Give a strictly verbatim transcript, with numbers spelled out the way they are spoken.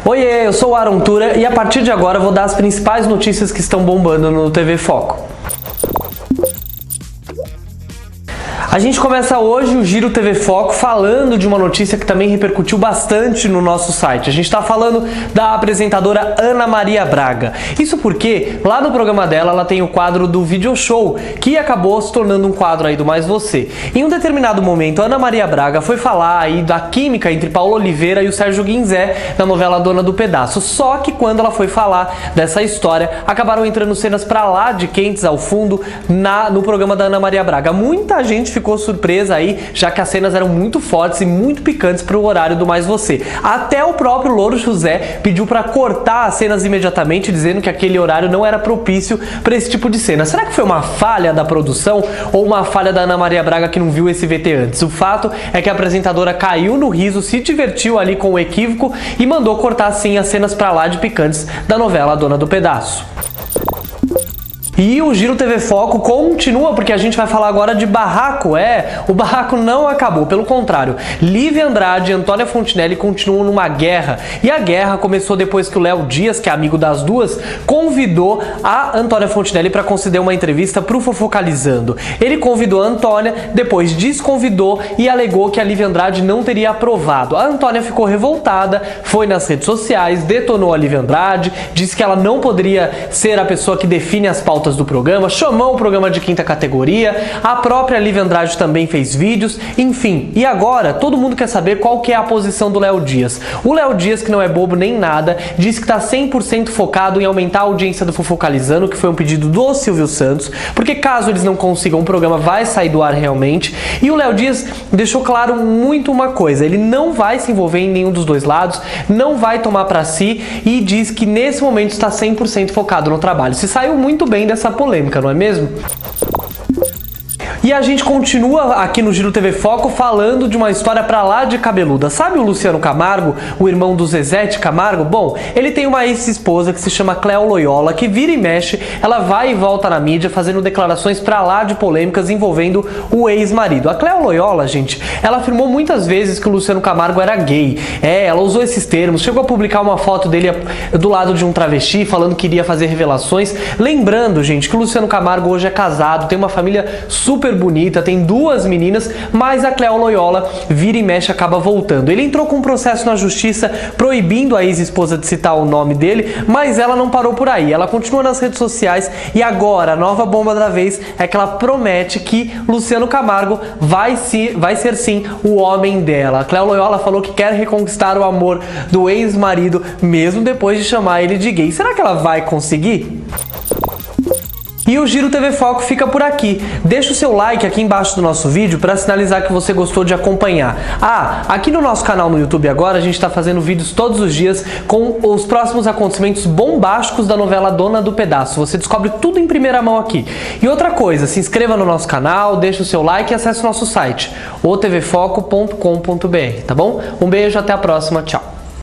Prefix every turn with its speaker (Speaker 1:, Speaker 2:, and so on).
Speaker 1: Oiê, eu sou o Aron Tura e a partir de agora eu vou dar as principais notícias que estão bombando no T V Foco. A gente começa hoje o Giro T V Foco falando de uma notícia que também repercutiu bastante no nosso site. A gente está falando da apresentadora Ana Maria Braga. Isso porque lá no programa dela ela tem o quadro do Video Show, que acabou se tornando um quadro aí do Mais Você. Em um determinado momento, a Ana Maria Braga foi falar aí da química entre Paulo Oliveira e o Sérgio Guinzé na novela Dona do Pedaço. Só que quando ela foi falar dessa história, acabaram entrando cenas pra lá de quentes ao fundo na, no programa da Ana Maria Braga. Muita gente ficou surpresa aí, já que as cenas eram muito fortes e muito picantes para o horário do Mais Você. Até o próprio Louro José pediu para cortar as cenas imediatamente, dizendo que aquele horário não era propício para esse tipo de cena. Será que foi uma falha da produção ou uma falha da Ana Maria Braga que não viu esse V T antes? O fato é que a apresentadora caiu no riso, se divertiu ali com o equívoco e mandou cortar sim as cenas para lá de picantes da novela Dona do Pedaço. E o Giro T V Foco continua, porque a gente vai falar agora de barraco. É, o barraco não acabou, pelo contrário. Lívia Andrade e Antônia Fontinelli continuam numa guerra. E a guerra começou depois que o Léo Dias, que é amigo das duas, convidou a Antônia Fontinelli para conceder uma entrevista para o Fofocalizando. Ele convidou a Antônia, depois desconvidou e alegou que a Lívia Andrade não teria aprovado. A Antônia ficou revoltada, foi nas redes sociais, detonou a Lívia Andrade, disse que ela não poderia ser a pessoa que define as pautas do programa, chamou o programa de quinta categoria, a própria Lívia Andrade também fez vídeos, enfim. E agora, todo mundo quer saber qual que é a posição do Léo Dias. O Léo Dias, que não é bobo nem nada, disse que está cem por cento focado em aumentar a audiência do Fofocalizando, que foi um pedido do Silvio Santos, porque caso eles não consigam, o programa vai sair do ar realmente. E o Léo Dias deixou claro muito uma coisa, ele não vai se envolver em nenhum dos dois lados, não vai tomar para si e diz que nesse momento está cem por cento focado no trabalho. Se saiu muito bem dessa essa polêmica, não é mesmo? E a gente continua aqui no Giro T V Foco falando de uma história pra lá de cabeluda. Sabe o Luciano Camargo, o irmão do Zezete Camargo? Bom, ele tem uma ex-esposa que se chama Cléo Loyola, que vira e mexe, ela vai e volta na mídia fazendo declarações pra lá de polêmicas envolvendo o ex-marido. A Cléo Loyola, gente, ela afirmou muitas vezes que o Luciano Camargo era gay. É, ela usou esses termos, chegou a publicar uma foto dele do lado de um travesti, falando que iria fazer revelações. Lembrando, gente, que o Luciano Camargo hoje é casado, tem uma família super bonita, tem duas meninas, mas a Cléo Loyola vira e mexe acaba voltando. Ele entrou com um processo na justiça proibindo a ex-esposa de citar o nome dele, mas ela não parou por aí. Ela continua nas redes sociais e agora a nova bomba da vez é que ela promete que Luciano Camargo vai, se, vai ser sim o homem dela. A Cléo Loyola falou que quer reconquistar o amor do ex-marido mesmo depois de chamar ele de gay. Será que ela vai conseguir? E o Giro T V Foco fica por aqui. Deixa o seu like aqui embaixo do nosso vídeo para sinalizar que você gostou de acompanhar. Ah, aqui no nosso canal no YouTube agora a gente está fazendo vídeos todos os dias com os próximos acontecimentos bombásticos da novela Dona do Pedaço. Você descobre tudo em primeira mão aqui. E outra coisa, se inscreva no nosso canal, deixa o seu like e acesse o nosso site, o t v foco ponto com ponto b r, tá bom? Um beijo, até a próxima, tchau!